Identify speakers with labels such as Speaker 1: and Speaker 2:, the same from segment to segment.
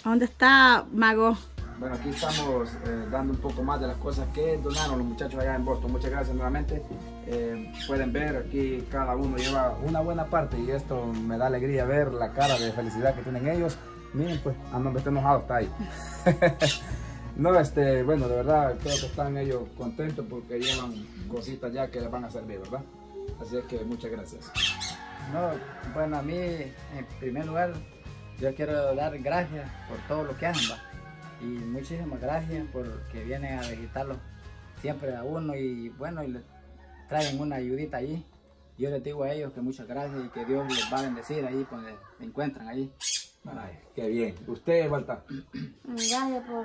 Speaker 1: ¿Dónde está, Mago?
Speaker 2: Bueno, aquí estamos dando un poco más de las cosas que donaron los muchachos allá en Boston. Muchas gracias nuevamente. Pueden ver aquí cada uno lleva una buena parte y esto me da alegría ver la cara de felicidad que tienen ellos. Miren pues, no me está enojado, está ahí. No, bueno, de verdad creo que están ellos contentos porque llevan cositas ya que les van a servir, ¿verdad? Así es que muchas gracias.
Speaker 3: No, bueno, a mí en primer lugar yo quiero dar gracias por todo lo que hacen, ¿va? Y muchísimas gracias porque vienen a visitarlo siempre a uno y bueno, y le traen una ayudita ahí. Yo les digo a ellos que muchas gracias y que Dios les va a bendecir ahí donde se encuentran ahí.
Speaker 2: Ay, qué bien. ¿Usted, Walter?
Speaker 4: Gracias por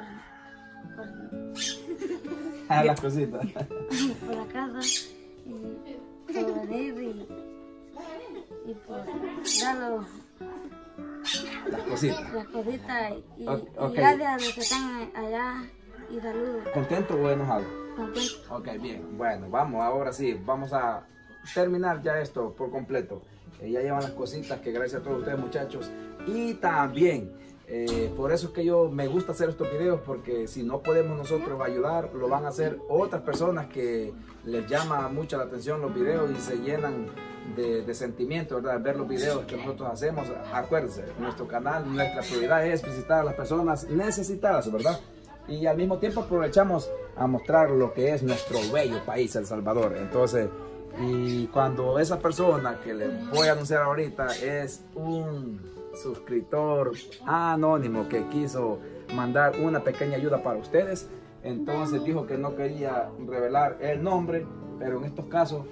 Speaker 2: Las cositas.
Speaker 4: por la casa y por venir y por dar
Speaker 2: Las cositas.
Speaker 4: las cositas y
Speaker 2: Ok.
Speaker 4: gracias a los que están allá y saludos.
Speaker 2: ¿Contento o enojado?
Speaker 4: Contento.
Speaker 2: Ok, bien. Bueno, vamos, ahora sí, vamos a terminar ya esto por completo. Ya llevan las cositas que gracias a todos ustedes, muchachos. Y también, por eso es que yo me gusta hacer estos videos, porque si no podemos nosotros ayudar, lo van a hacer otras personas que les llama mucho la atención los videos y se llenan de sentimiento, ¿verdad? Ver los videos que nosotros hacemos. Acuérdense, nuestro canal, nuestra prioridad es visitar a las personas necesitadas, ¿verdad? Y al mismo tiempo aprovechamos a mostrar lo que es nuestro bello país, El Salvador. Entonces, y cuando esa persona que les voy a anunciar ahorita es un suscriptor anónimo que quiso mandar una pequeña ayuda para ustedes, entonces dijo que no quería revelar el nombre, pero en estos casos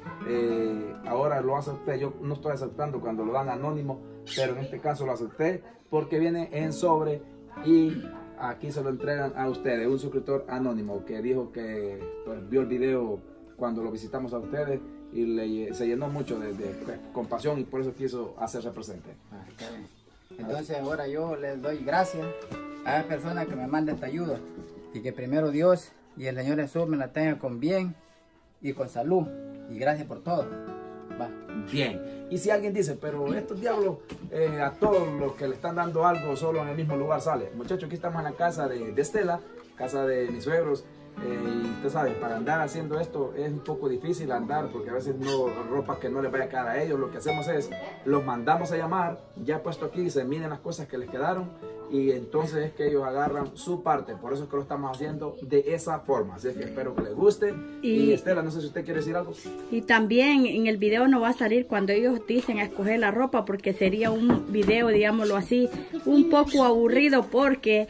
Speaker 2: ahora lo acepté. Yo no estoy aceptando cuando lo dan anónimo, pero en este caso lo acepté porque viene en sobre y aquí se lo entregan a ustedes, un suscriptor anónimo que dijo que pues, vio el video cuando lo visitamos a ustedes y se llenó mucho de compasión y por eso quiso hacerse presente.
Speaker 3: Está bien. Entonces ahora yo les doy gracias a la persona que me manda esta ayuda y que primero Dios y el Señor Jesús me la tenga con bien y con salud y gracias por todo. Va.
Speaker 2: Bien, y si alguien dice, pero estos diablos a todos los que le están dando algo solo en el mismo lugar sale. Muchachos, aquí estamos en la casa de Estela, casa de mis suegros. Y usted sabe, para andar haciendo esto es un poco difícil andar porque a veces no ropa que no les vaya a quedar a ellos. Lo que hacemos es, los mandamos a llamar, ya puesto aquí, se miden las cosas que les quedaron y entonces es que ellos agarran su parte. Por eso es que lo estamos haciendo de esa forma. Así es que espero que les guste. Y Estela, no sé si usted quiere decir algo.
Speaker 1: Y también en el video no va a salir cuando ellos dicen a escoger la ropa, porque sería un video, digámoslo así, un poco aburrido porque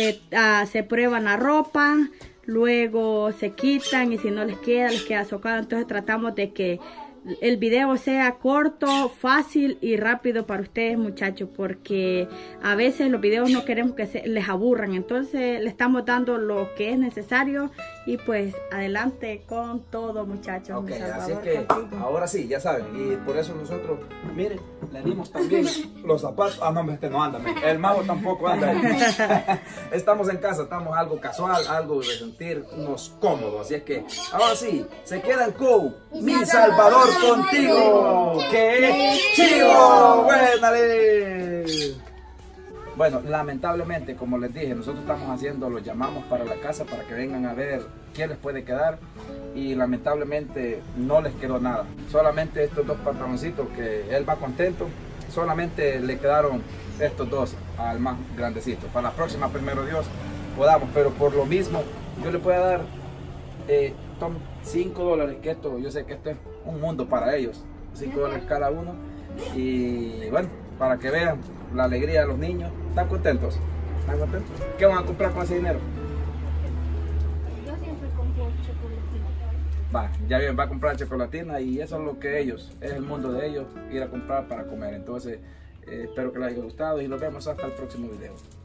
Speaker 1: se prueban la ropa, luego se quitan y si no les queda socado. Entonces tratamos de que el video sea corto, fácil y rápido para ustedes, muchachos, porque a veces los videos no queremos que les aburran. Entonces le estamos dando lo que es necesario y pues adelante con todo, muchachos.
Speaker 2: Ok, así que ahora sí, ya saben, y por eso nosotros, miren, le dimos también los zapatos. Ah, no, no anda, el mago tampoco anda. Estamos en casa, estamos algo casual, algo de sentirnos cómodos. Así es que ahora sí, se quedan con Mi Salvador contigo. ¡Qué chido! ¡Buenale! Bueno, lamentablemente, como les dije, nosotros estamos haciendo, los llamamos para la casa para que vengan a ver qué les puede quedar y lamentablemente no les quedó nada. Solamente estos dos pantaloncitos que él va contento, solamente le quedaron estos dos al más grandecito. Para la próxima, primero Dios, podamos, pero por lo mismo yo le puedo dar $5, que esto, yo sé que esto es un mundo para ellos, $5 cada uno y bueno, para que vean la alegría de los niños. ¿Están contentos? ¿Están contentos? ¿Qué van a comprar con ese dinero?
Speaker 4: Yo siempre compro chocolatina.
Speaker 2: Va, ya bien, va a comprar chocolatina y eso es lo que ellos, es el mundo de ellos, ir a comprar para comer. Entonces, espero que les haya gustado y nos vemos hasta el próximo video.